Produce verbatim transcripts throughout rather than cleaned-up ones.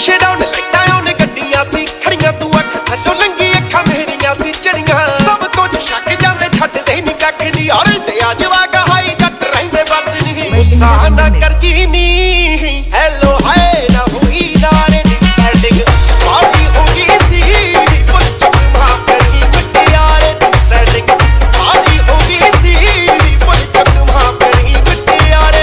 ਛਡਾਉਣ ਲੱਟਾਂ ਉਹਨੇ ਗੱਡੀਆਂ ਸੀ ਖੜੀਆਂ, ਤੂੰ ਅੱਖ ਥੱਲੋਂ ਲੰਗੀ ਅੱਖਾਂ ਮੇਰੀਆਂ ਸੀ ਚੜੀਆਂ। ਸਭ ਕੁਝ ਛੱਕ ਜਾਂਦੇ ਛੱਡਦੇ ਨੀ ਕੱਖ ਨੀ, ਔਰ ਤੇ ਆ ਜਵਾਗਾ ਹਾਈ ਜੱਟ ਰਹਿੰਦੇ ਵੱਧ ਨੀ। ਗੁੱਸਾ ਨਾ ਕਰ ਜੀ ਨੀ ਹੈਲੋ ਹਾਏ ਨਾ ਹੋਈ ਨਾਲੇ ਨੀ ਸੈਟਿੰਗ ਬਾਲੀ ਹੋ ਗਈ ਸੀ ਪੁੱਲ ਚੱਕ ਮਾਂ ਕਰੀ ਮੁਟਿਆਰੇ ਦੀ ਸੈਟਿੰਗ ਬਾਲੀ ਹੋ ਗਈ ਸੀ ਪੁੱਲ ਚੱਕ ਮਾਂ ਕਰੀ ਮੁਟਿਆਰੇ।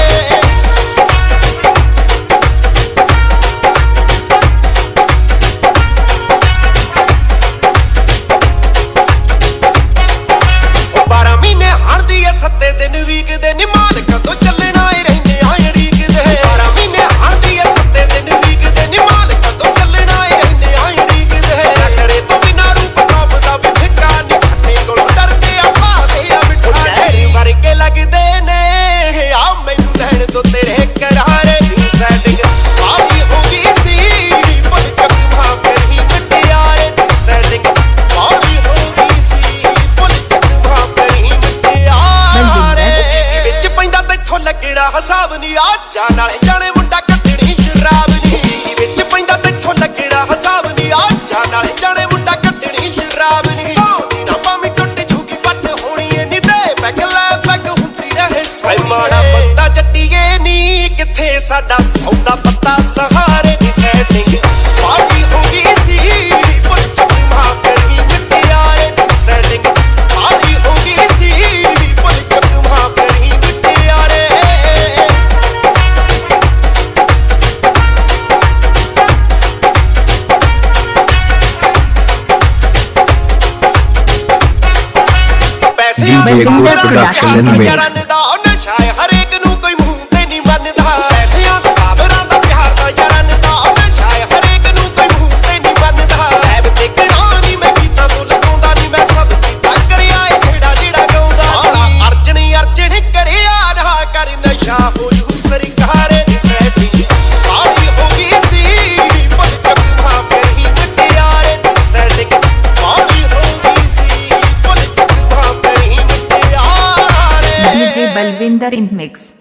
ਬਾਰਾਂ ਮਹੀਨੇ ਹਣਦੀ ਐ ਸੱਤੇ ਦਿਨ ਵੀਕ ਦੇ ਨੀ ਮਾਲਕ ਤੋਂ ਚੱਲਣਾ ਏ ਰਹਿੰਦੇ ਆ ਅੜੀਕ ਦੇ। ਬਾਰਾਂ ਮਹੀਨੇ ਹਣਦੀ ਐ ਸੱਤੇ ਦਿਨ ਵੀਕ ਦੇ ਨੀ ਮਾਲਕ ਤੋਂ ਚੱਲਣਾ ਏ ਰਹਿੰਦੇ ਆ ਅੜੀਕ ਦੇ। ਕਰੇ ਤੋਂ ਬਿਨਾਂ ਰੂਪ ਟੌਪ ਦਾ ਵੀ ਫਿੱਕਾ ਨੀ, ਖੱਟੇ ਕੋਲੋਂ ਡਰਦੇ ਆ ਭਾਵੇਂ ਆ ਮਿੱਠਾ ਸ਼ਹਿਰ ਵਰਗੇ ਲੱਗਦੇ ਨੇ ਆ ਮੈਨੂੰ ਲੈਣ ਤੋਂ ਤੇਰੇ ਕਰਾਰੇ ਦੀ ਸੈਟਿੰਗ ਬਾਲੀ ਹੋ ਗਈ ਸੀ ਪੁੱਲ ਚੱਕ ਮਾਂ ਕਰੀ ਮੁਟਿਆਰੇ ਦੀ ਸੈਟਿੰਗ ਬਾਲੀ ਹੋ ਗਈ ਸੀ ਪੁੱਲ ਚੱਕ ਮਾਂ ਕਰੀ ਮੁਟਿਆਰੇ। ਵਿੱਚ ਪੈਂਦਾ ਤੈਥੋਂ ਲੱਗਣਾ ਹਿਸਾਬ ਨੀ, ਆ ਜਾ ਨਾਲੇ ਜਾਣੇ ਮੁੰਡਾ ਕੱਢਣੀ ਸ਼ਰਾਬ ਨੀ। ਵਿੱਚ ਪੈਂਦਾ ਤੈਥੋਂ ਲੱਗਣਾ ਹਿਸਾਬ ਨੀ, ਆ ਜਾ ਨਾਲੇ ਜਾਣੇ ਮੁੰਡਾ ਕੱਢਣੀ ਸ਼ਰਾਬ ਨੀ। ਸੌਂਦੀ ਨਾ ਭਾਵੇਂ ਟੁੱਟ ਜੂਗੀ ਪੱਟ ਹੋਣੀ ਏ ਨੀ ਤੇ ਪੈਗ ਲੈ ਪੈਗ ਹੁੰਦੀ ਰਹੇ ਸੋਹਣੀ। ਮਾੜਾ ਬੰਦਾ ਜੱਟੀਏ ਨੀ ਕਿੱਥੇ ਸਾਡਾ ਸੌਦਾ ਪੱਤਾ ਸਹਾਰੇ ਦੀ ਸੈਟਿੰਗ ਬਾਲੀ ਹੋ ਗਈ ਸੀ ਪੁੱਲ ਚੱਕ ਮਾਂ ਕਰੀ ਮੁਟਿਆਰੇ ਦੀ ਸੈਟਿੰਗ ਬਾਲੀ ਹੋ ਗਈ ਸੀ ਪੁੱਲ ਚੱਕ ਮਾਂ ਕਰੀ ਮੁਟਿਆਰੇ। ਪੈਸਿਆਂ D J the Ghost Production and Mix। ਯਾਰਾਂ ਦਾ ਨਸ਼ਾ ਏ ਹਰੇਕ ਨੂੰ ਕੋਈ ਮੂੰਹ ਤੇ ਨਹੀਂ ਮੰਨਦਾ। ਪੈਸਿਆਂ ਦਾ ਕਾਬਰਾਂ ਦਾ ਪਿਆਰ ਦਾ ਯਾਰਾਂ ਦਾ ਨਸ਼ਾ ਏ ਹਰੇਕ ਨੂੰ ਕੋਈ ਮੂੰਹ ਤੇ ਨਹੀਂ ਮੰਨਦਾ। ਐਬ ਤੇ ਕਿਹੜਾ ਨੀ ਮੈਂ ਗੀਤਾਂ ਤੋਂ ਲਗਾਉਂਦਾ ਨੀ, ਮੈਂ ਸਭ ਕੀਤਾ ਕਰਿਆ ਏ ਜਿਹੜਾ ਜਿਹੜਾ ਗਾਉਂਦਾ ਨੀ। ਅਰਜਣ ਅਰਜਣ ਕਰਿਆ ਰਹਾ ਕਰ ਨਸ਼ਾ ਹੋ ਜੂ ਸਰਕਾਰੇ ਦੀ ਸੈਟਿੰਗ ਬਾਲੀ ਹੋ ਗਈ ਸੀ ਪੁੱਲ ਚੱਕ ਮਾਂ ਕਰੀ ਮੁਟਿਆਰੇ ਦੀ ਸੈਟਿੰਗ ਬਾਲੀ ਹੋ ਗਈ ਸੀ ਪੁੱਲ ਚੱਕ ਮਾਂ ਕਰੀ ਮੁਟਿਆਰੇ। D J Balvinder in mix।